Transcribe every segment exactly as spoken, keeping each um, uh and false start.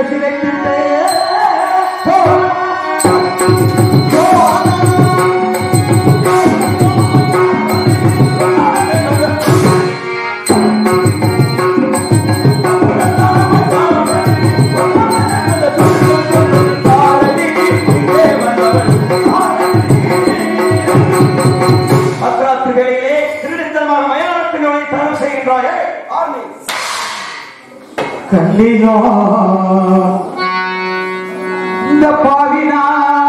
கல்லியோ இந்த பாவினா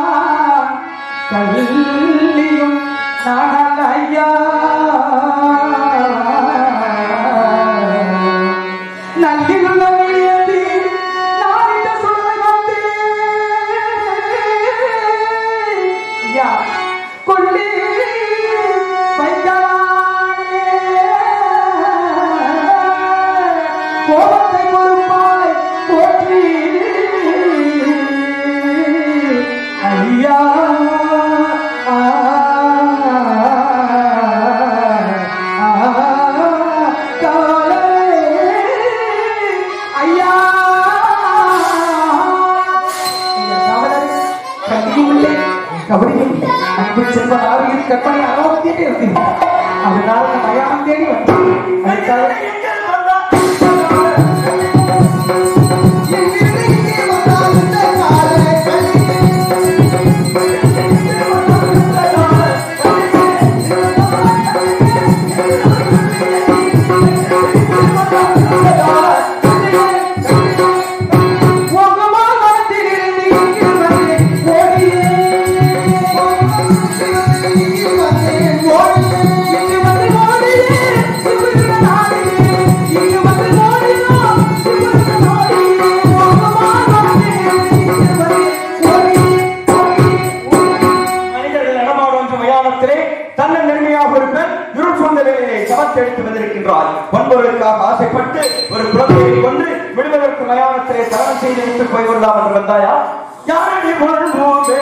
கல்லியும் நானல்ல ஐயா நல்லிலும் நல்லியத்தி நான் இந்த சொல்லை வந்து ஐயா கொல்லி வைக்கலானே கோபத்தை பொறுப்பாய் போற்றி ஐயா கபடியும் அன்பு செல்வன் ஆவியின் கற்பனை அனுபவத்திலே இருந்தீர்கள் அதனால் மயானம் தேடி வந்தார் பண்பொருளுக்காக ஆசைப்பட்டு ஒரு குழந்தையை கொண்டு விடுவதற்கு மயானத்திலே தரணம் செய்து விட்டு போய் வரலாம் என்று வந்தாயா யாரடி முழுவே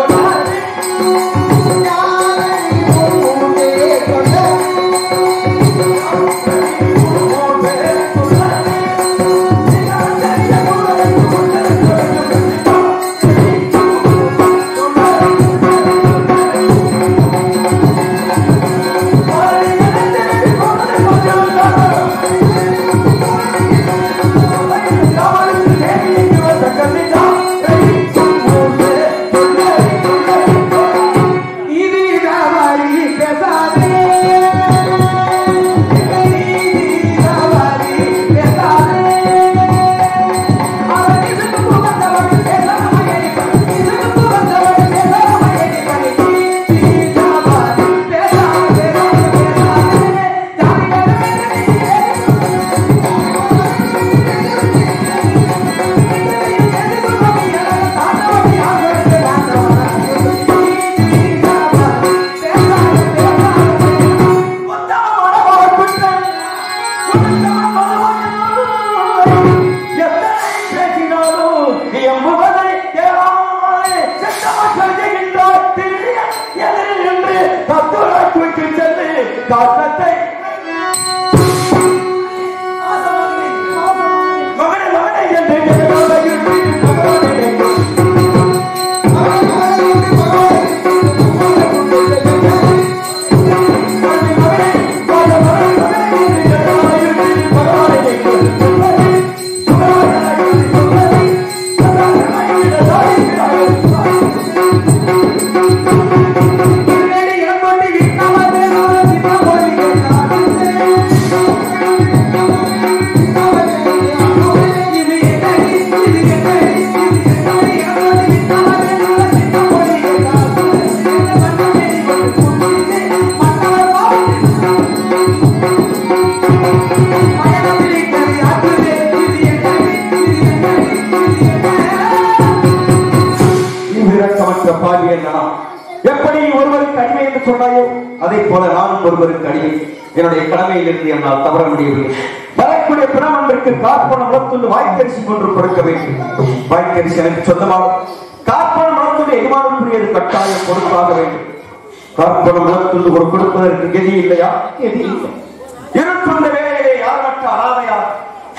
எப்படி ஒருவருக்கு அடிமை என்று சொன்னாயோ அதே போல நானும் ஒருவருக்கு அடிமை. என்னுடைய கடமையில் இருந்து என்னால் தவற முடியவில்லை. வரக்கூடிய பிணமன்றிற்கு கார்பணம் வளர்த்துள்ள வாய்க்கரிசி ஒன்று கொடுக்க வேண்டும். வாய்க்கரிசி எனக்கு சொந்தமாக கார்பணம் வளர்த்துள்ள எதிர்மானத்துரியது கட்டாயம் கொடுத்தாக வேண்டும். கார்பணம் வளர்த்துள்ள ஒரு கொடுப்பதற்கு கதி இல்லையா? கதி இல்லை. இருட்டுள்ள வேலையிலே யார் மற்ற அனாதையா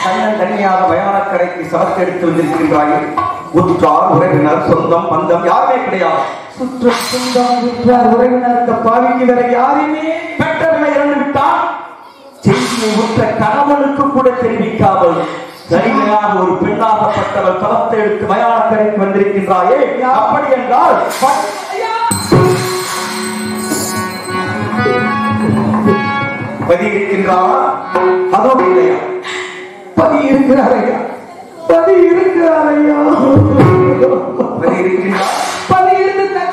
தன்னன் தனியாக மயானக்கரைக்கு சவத்தை எடுத்து வந்திருக்கின்றாயே. உற்றார் உறவினர் சொந்தம் பந்தம் யாருமே கிடையாது. சுற்ற சொந்தம் உற்றார் உறவினர் பாவிக்கு வேற யாருமே பெற்றவனை இறந்து விட்டான். செய்தியை உற்ற கணவனுக்கு கூட தெரிவிக்காமல் தனிமையாக ஒரு பெண்ணாகப்பட்டவள் தவத்தை எடுத்து மயானக்கரைக்கு வந்திருக்கின்றாயே. அப்படி என்றால் பதி இருக்கின்றாரா? அதோடு இல்லையா? பதி இருக்கிறாரையா? பதி இருக்கிறாரையா? பதி இருக்கின்றார். பதி இருந்து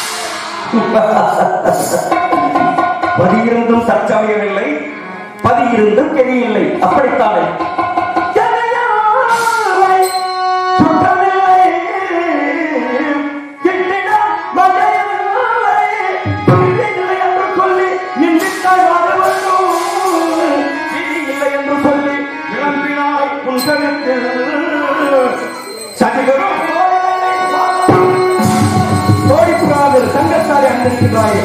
பதி இருந்தும் தற்சமயமில்லை, பதி இருந்தும் கெதியில்லை. அப்படித்தானே சங்கத்தாரை அந்திருக்கிறாயே.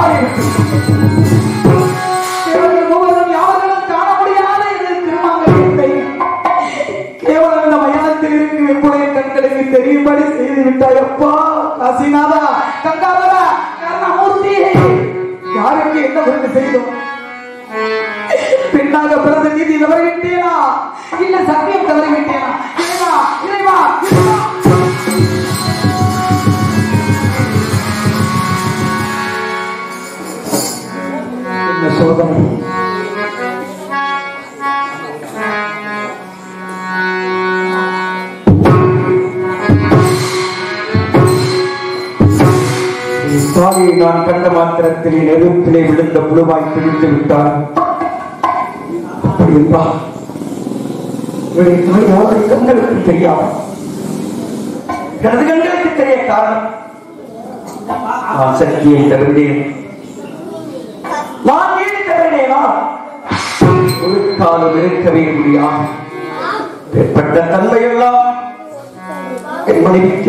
மூவரும் யாரும் காண முடியாத திருமங்கலத்தை கேவலம் இந்த மயானத்தில் இருக்கு என்னுடைய கண்களுக்கு தெரியும்படி செய்து விட்டாயப்பா. காசிநாதா, கங்காதரா, கருணாமூர்த்தி, யாருக்கு என்ன கொண்டு செய்தோம்? பெண்ணாக பிறந்த நீதி தவறிவிட்டேனா? இல்ல சத்தியம் தவறிவிட்டேனா? இறைவா, இறைவா, இறைவா. என்ன சோதனை! தாயை நான் கண்ட மாத்திரத்தில் நெருப்பிலே விழுந்த புழுவாய் பிடித்து விட்டார். அப்படி என்றால் இவருடைய தாய் அவருடைய கண்களுக்கு தெரியாது. எனது கண்களுக்கு தெரிய காரணம் நான் சக்தியை தருகிறேன். நான் ஏன் தருகிறேனா? ஒரு காலம் இருக்கவே முடியாது. ஏற்பட்ட தன்மையெல்லாம் என் மனைவிக்கு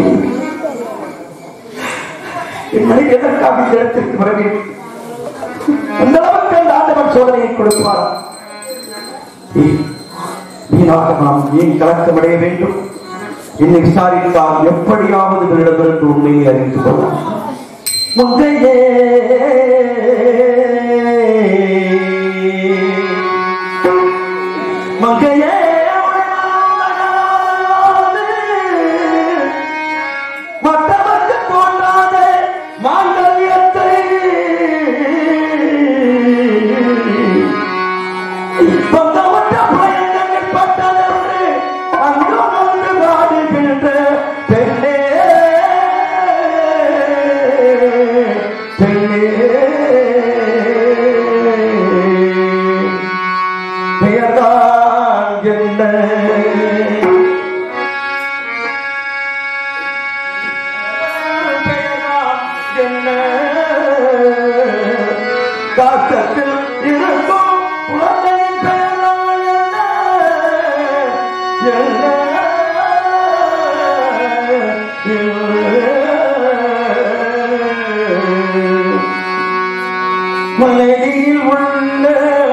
என் மனைவி எதற்காக இந்த இடத்திற்கு வர வேண்டும்? அந்த அளவுக்கு அந்த ஆண்டவன் சோதனையை கொடுப்பார். வீணாக நாம் ஏன் கலக்கமடைய வேண்டும்? என்னை விசாரித்தால் எப்படியாவது இவரிடமிருந்து உண்மையை அறிந்து கொள்ளலாம். முந்தையே மங்கையே மற்றவர்க்கு தோன்றாத மாங்கல்யத்தை பந்தவற்ற பயங்கங்கள் பட்டதென்று அங்கொன்று வாடுகின்ற பெண்ணே பெண்ணே பெயர்தான் என்ன? காத்தத்தில் இருக்கும் குழந்தையின் பெயர்தான் என்ன? மலையில் உள்ள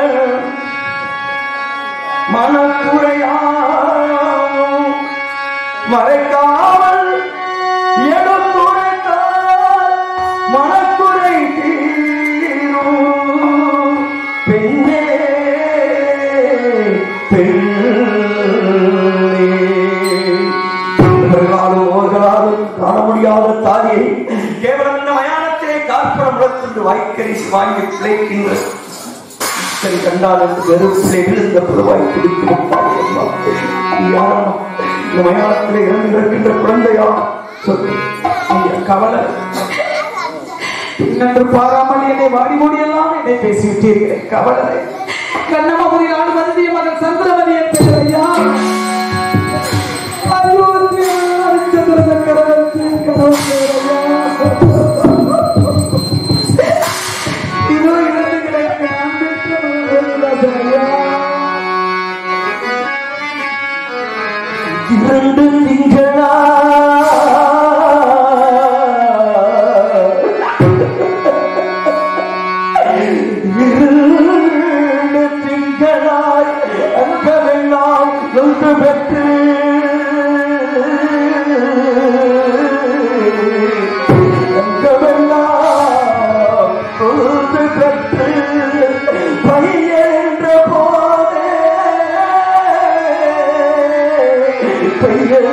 மனக்குறையாம் மறைக்காமல் எடுத்துரைத்தால் மனக்குறை தீரும். பெண்ணே பெண்ணே இவர்களாலும் அவர்களாலும் காண முடியாத தாயை கேவலம் இந்த மயானத்தை காற்படம் உலகத்திற்கு வாய்க்கரிசி வாங்கி பிழைக்கின்ற கண்டால் என்று வெறுப்பிலே விழுந்த புலவாய் பிடித்து இந்த மயானத்திலே இறந்து இருக்கின்ற குழந்தையா சொல்லி கவலை இன்னென்று பாராமல் என்னை வாடி மூடியெல்லாம் என்னை பேசிவிட்டீர்கள். கவலை கண்ணமபுரி ஆடு மருந்திய மகன் சந்திரமதி என்பதையா இதோ இறந்து கிடக்க இரண்டு திங்களா இரண்டு திங்களா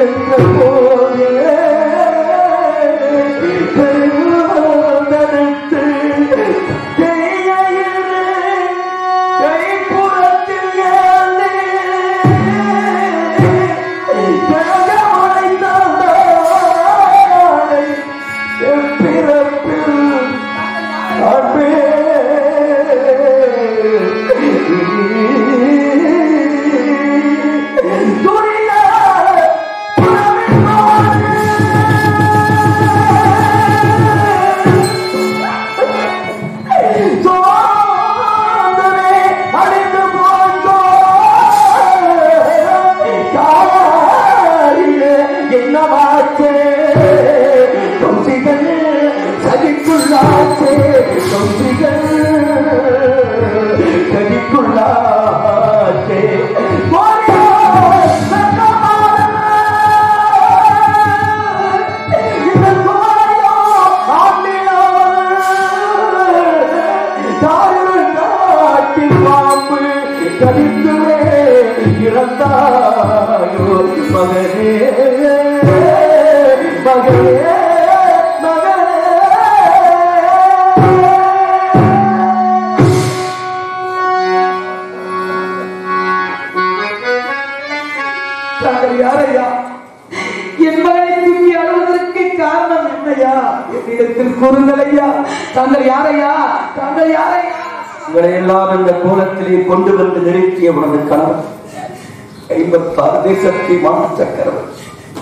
கொண்டு வந்து நிறுத்திய உனது கணவன் ஐம்பத்தாறு தேசத்தை மாற்று சக்கரவர்த்தி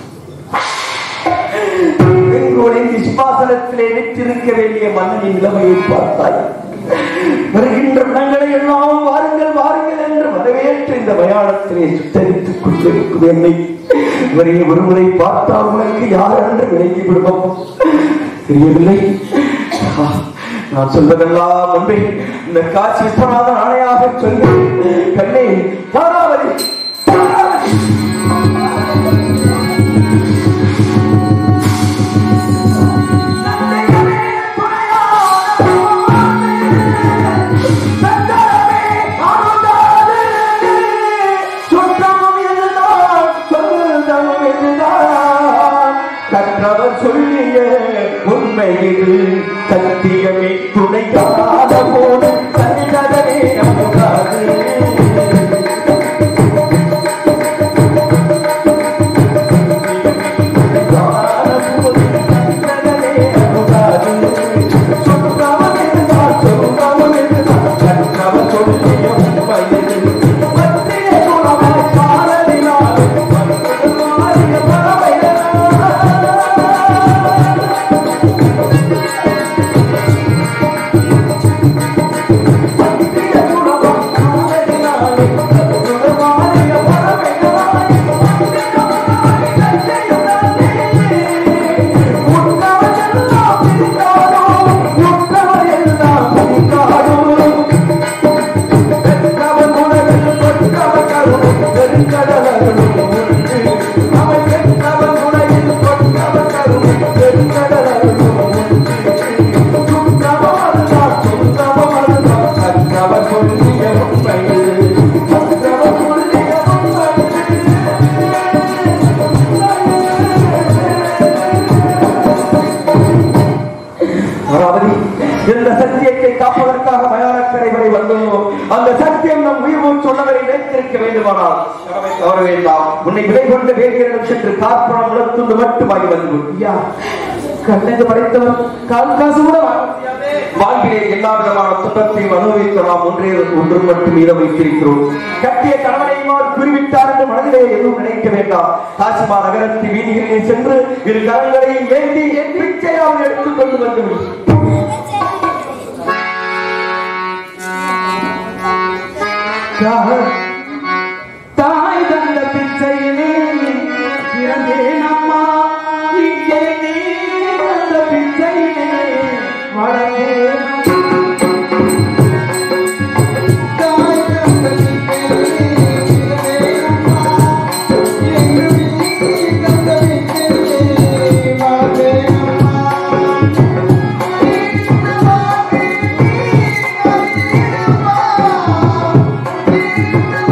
விசுவாசனத்திலே விற்றிருக்க வேண்டிய மன்னனின் நிலைமையை பார்த்தாய். வருகின்ற இடங்களை எல்லாம் வாருங்கள் வாருங்கள் என்று வரவேற்று இந்த மயானத்திலே சுத்தரித்துக் கொண்டிருக்கும் என்னை ஒரே ஒருவரை பார்த்தால் உனக்கு யார் என்று விலகி விடுவோம் தெரியவில்லை. நான் சொல்வதெல்லாம் ஒன்றே, இந்த காட்சி விஸ்வநாத நாளையாக சொல்லி கண்ணே பாராவதி கற்றவர் சொல்லிய உண்மை இது சத்தியமே துணைக்காத போது கண்டதே நம்புகாது. இந்த சத்தியத்தை காப்பதற்காக மயானக்கரை வரை வந்தோம். அந்த சத்தியம் நம் உயிர் சொன்னவரை நினைத்திருக்க வேண்டுமானால் தவற வேண்டாம். உன்னை விலை கொண்டு வேறு சென்று காற்பணம் உலகத்துண்டு மட்டுமாகி வந்து கண்ணது படைத்தவர் கால் காசு கூட வாழ்விலே எல்லா விதமான துன்பத்தையும் அனுபவிக்க நாம் ஒன்றே ஒன்று மட்டும் மீத வைத்திருக்கிறோம். கட்டிய கணவனையுமாறு குறிவிட்டார் என்று மனதிலே எதுவும் நினைக்க வேண்டாம். காசிமா நகரத்து வீதிகளிலே சென்று இரு கரங்களையும் ஏந்தி என் பிச்சையால் எடுத்துக் கொண்டு வந்து தாய் தந்த பிச்சையிலே பிறந்தேன் அம்மா, இங்கே நீ தந்த பிச்சையிலே வளர்ந்தேன். தாய் தந்த பிச்சையிலே பிறந்தேன் அம்மா, இங்கே நீ தந்த பிச்சையிலே வளர்ந்தேன் அம்மா. Thank you.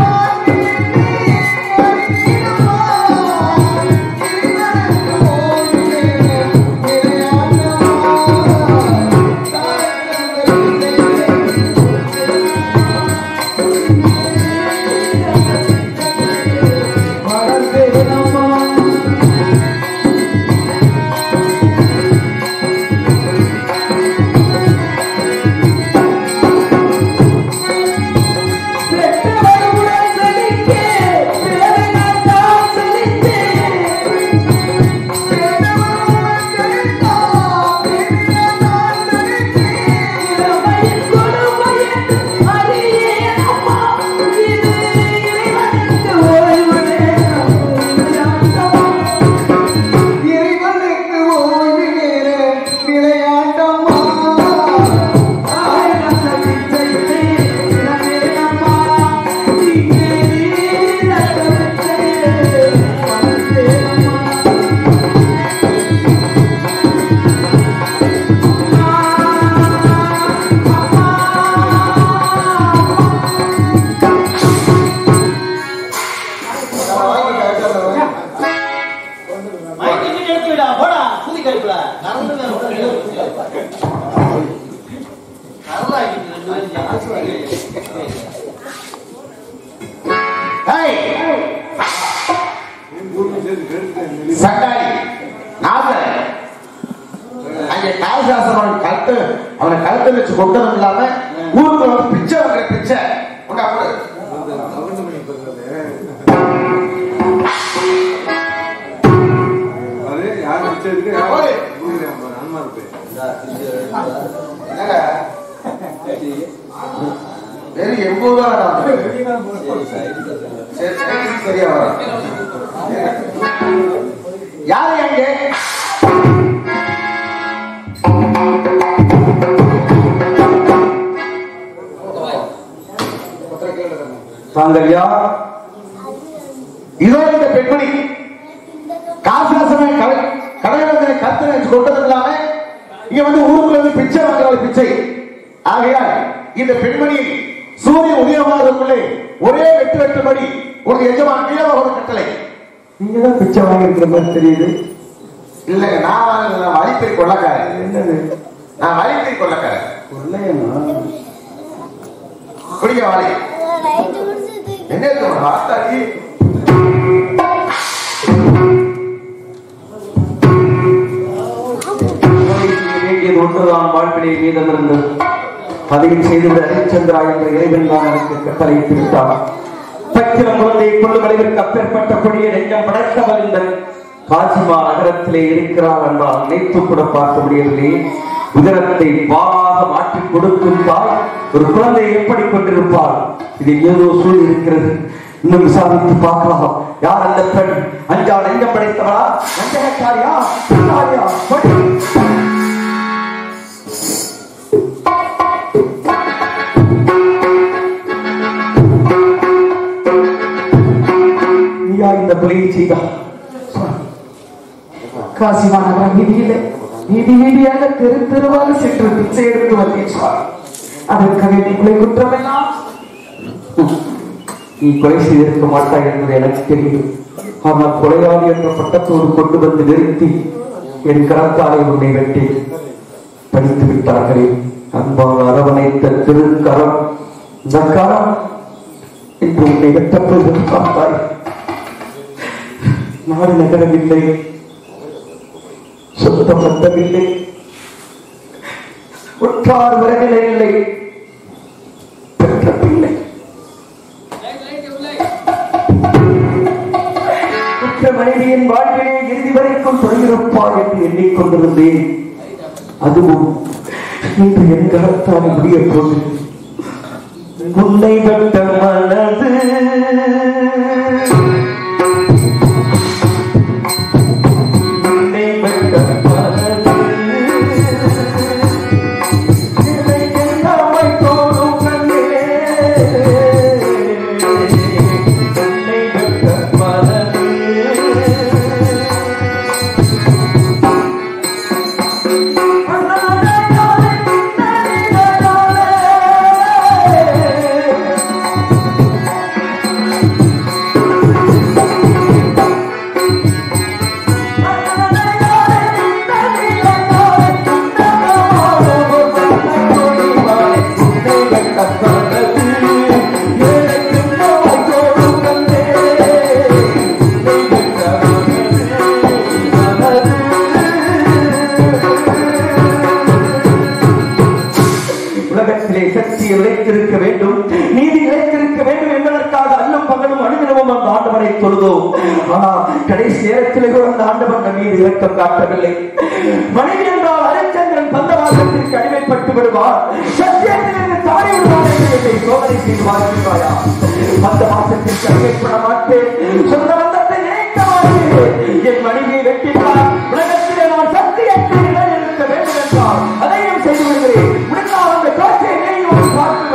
கழுத்து அவனை கழுத்து வச்சு கொண்டதும் இல்லாம ஊருக்கு வந்து பிச்சை வாங்குற பிச்சை வெறும் எண்பது ரூபா சரியா வர யாரு அங்கே தாங்கள் யார்? இதோ இந்த பெண்மணி காசாசனை கடை கத்தனை கொண்டது இல்லாம இங்க வந்து ஊருக்குள்ள வந்து பிச்சை வாங்குற பிச்சை. ஆகையால் இந்த பெண்மணி சூரிய உதயமாவதற்குள்ளே ஒரே வெட்டு வெட்டுபடி ஒரு எஜமான் கீழே கட்டளை. நீங்க தான் பிச்சை வாங்கிருக்கிற மாதிரி தெரியுது. இல்லைங்க, நான் வாங்க வழிப்பறி கொள்ளக்காரன். என்னது? நான் வழிப்பறி கொள்ளக்காரன். குடிக்க வாழை என்ன வார்த்தாடி வேண்டியது ஒன்றுதான் வாழ்வினை மீதமிருந்து அதையும் செய்துள்ள ஹரிச்சந்திரா என்ற இறைவன் தான் எனக்கு கட்டளையிட்டு விட்டார். பச்சிலம் குழந்தையை கொள்ளும் அளவிற்கு அப்பேற்பட்ட கொடிய நெஞ்சம் படைத்தவர் இந்த காசிமா நகரத்திலே இருக்கிறார் என்றால் நினைத்து கூட பார்க்க முடியவில்லை. உதரத்தை பாலாக மாற்றி கொடுக்கும் தாய் ஒரு குழந்தையை எப்படி கொண்டிருப்பார்? இதில் ஏதோ சூழ் இருக்கிறது. இன்னும் விசாரித்து பார்க்கலாம். யார் அந்த பெண்? அஞ்சா நெஞ்சம் படைத்தவரா? நஞ்சகக்காரியா? நீயா இந்த கொலையை செய்தார்? காசிமா நகரம் வீதியிலே வீதி வீதியாக தெரு தெருவாக சென்று பிச்சை எடுத்து வந்தேன் சுவாமி. அதற்காக நீங்களே குற்றமெல்லாம் நீ கொலை செய்திருக்க மாட்டாய் என்பது எனக்கு தெரியும். ஆனால் கொலையாளி என்ற பட்டத்தோடு கொண்டு வந்து நிறுத்தி என் கரத்தாலே உன்னை வெட்டி படித்து விட்டார்களே. அன்பால் அரவணைத்த திருக்கரம் இந்த கரம் இன்று உன்னை வெட்டப்போது பார்த்தாய். நாடு நகரவில்லை, சொந்தம் வந்தவில்லை, உற்றார் வரவில்லை, இல்லை பெற்ற பிள்ளை உற்ற மனைவியின் வாழ்விலே இறுதி வரைக்கும் தொடங்கிருப்பார் என்று எண்ணிக்கொண்டிருந்தேன். அதுவும் இன்று என் கரத்தால் முடிய போது உன்னை வெட்ட மனது சக்தி இழைத்திருக்க வேண்டும், நீதி இழைத்திருக்க வேண்டும் என்பதற்காக அல்லும் பகலும் அனுதினமும் அந்த ஆண்டவனை தொழுதோம். ஆனால் கடைசி நேரத்திலே கூட அந்த ஆண்டவன் நம் மீது இரக்கம் காட்டவில்லை. மனைவி என்றால் ஹரிச்சந்திரன் பந்தவாசத்திற்கு அடிமைப்பட்டு விடுவார், சத்தியத்திலிருந்து தாடி விடுவார் என்று சோதனை செய்து வாழ்கிறாயா? அந்த மாசத்திற்கு அடிமைப்பட மாட்டேன், சொந்த பந்தத்தை நினைக்க மாட்டேன். என் மனைவியை வெட்டினார், உலகத்திலே நான் சத்தியத்தை நிலைநிறுத்த வேண்டும் என்றால் அதையும் செய்து விடுகிறேன். முடிந்தால் அந்த காட்சியை பார்த்து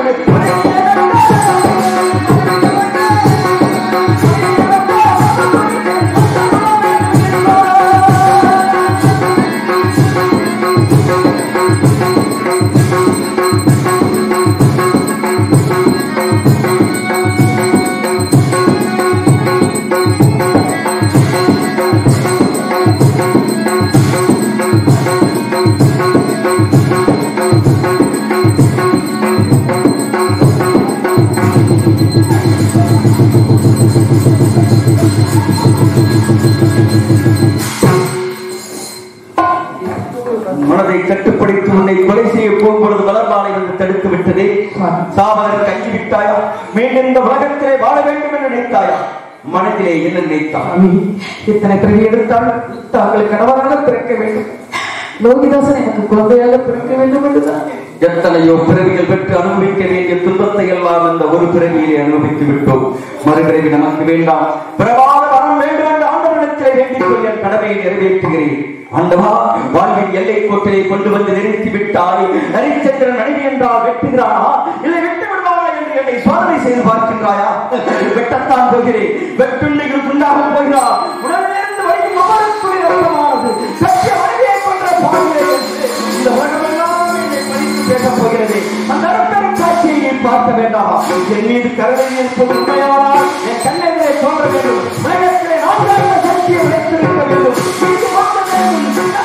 மனதை கட்டுப்படுத்தி உன்னை கொலை செய்ய போகும்பொழுது மலர்மாலை வந்து தடுத்து விட்டதே. சாவதற்கு அங்கி விட்டாயா? மீண்டும் இந்த உலகத்திலே வாழ வேண்டும் என்று நினைத்தாயா? மனத்திலே என்ன நினைத்தான்? இத்தனை பிறகு எடுத்தால் தாங்கள் கணவராக பிறக்க வேண்டும், லோகிதாசன் எனக்கு குழந்தையாக பிறக்க வேண்டும் என்றுதான். எத்தனையோ பிறவிகள் பெற்று அனுபவிக்க வேண்டிய துன்பத்தை எல்லாம் அந்த ஒரு பிறவியிலே அனுபவித்து விட்டோம். மறுபிறவி நமக்கு வேண்டாம். பிறவாத வரம் வேண்டும் என்று ஆண்டவனிடத்திலே வேண்டிக் கொள்ள என் கடமையை நிறைவேற்றுகிறேன். ஆண்டவா, வாழ்வின் எல்லை கோட்டிலே கொண்டு வந்து நிறுத்தி விட்டாய். ஹரிச்சந்திரன் அடிமை என்றால் வெட்டுகிறானா இல்லை வெட்டு விடுவானா என்று என்னை சோதனை செய்து பார்க்கின்றாயா? வெட்டத்தான் போகிறேன். வெட்டுண்டைகள் துண்டாக போகிறார். உடலிலிருந்து வரைக்கும் ஒவ்வொரு ரத்தமானது சத்திய மனிதனை கொன்ற பாடுகிறேன் என்று இந்த உலகமெல்லாம் என்னை படித்து பேசப் போகிறது. அந்த அருட்பெரும் காட்சியை பார்க்க வேண்டாமா? என் மீது கருணை இருப்பது உண்மையானால் என் கண்ணெதிரே தோன்ற வேண்டும். உலகத்திலே நான்காக சக்தியை வைத்திருக்க வேண்டும். இது பார்க்க வேண்டும்.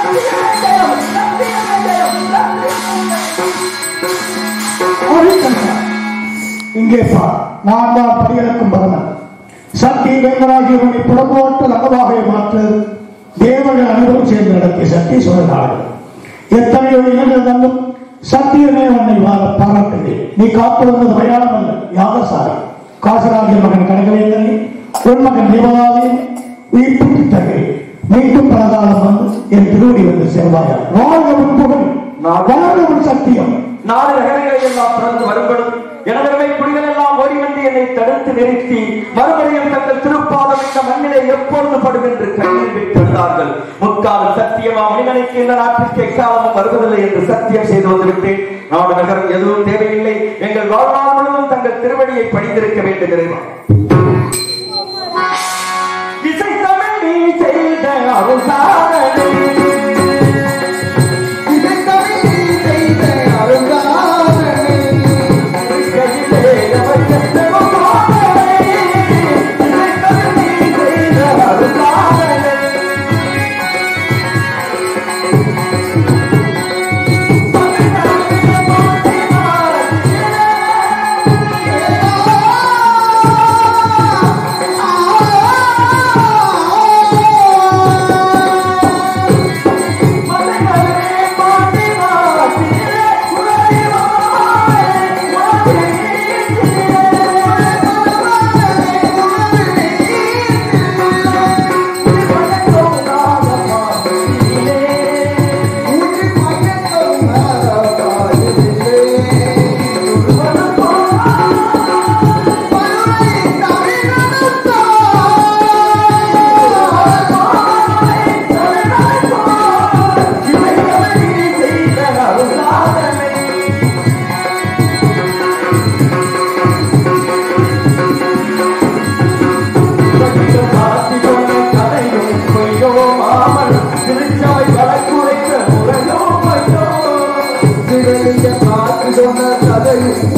இங்கே பார், நான் தான் படிகளுக்கும் பரமன். சக்தி வேந்தராகியவனை புறம்போட்ட லகவாக மாற்ற தேவர்கள் அனைவரும் சேர்ந்து நடத்திய சக்தி சுழலாடு. எத்தனையோ இனங்கள் தந்தும் சத்தியமே உன்னை வாழ பாராட்டுகிறேன். நீ காத்து வந்தது மயானம் அல்ல, யாகசாலை. காசராகிய மகன் கனகவேந்தனை, உன் மகன் தேவதாவின் உயிர்ப்பு தகை மீண்டும் பலகாலம் வந்து என் திருவடி வந்து செல்வாயா. வாழ்வன் புகழ், வாழ்வன் சத்தியம். நாடு நகரங்களை எல்லாம் பிறந்து வரும்படும் எனதருமை குடிகள் எல்லாம் ஓடி வந்து என்னை தடுத்து நிறுத்தி மறுபடியும் தங்கள் திருப்பாதம் இந்த மண்ணிலே எப்பொழுது படும் என்று கண்ணீர் விட்டு வந்தார்கள். முக்காலம் சத்தியமா மனிதனுக்கு இந்த நாட்டிற்கு எக்காலமும் வருவதில்லை என்று சத்தியம் செய்து வந்துவிட்டேன். நாடு நகரம் எதுவும் தேவையில்லை. எங்கள் வாழ்நாள் முழுவதும் தங்கள் திருவடியை பணிந்திருக்க வேண்டும். இறைவா, இசை தமிழ் நீ செய்த அருள்சாதனை, இசை தமிழ் நீ செய்த அருள்சாதனை, கையிலே அவர்கிட்ட பாதனை, இசை தமிழ் நீ செய்த அருள்சாதனை. சொன்ன கதையும்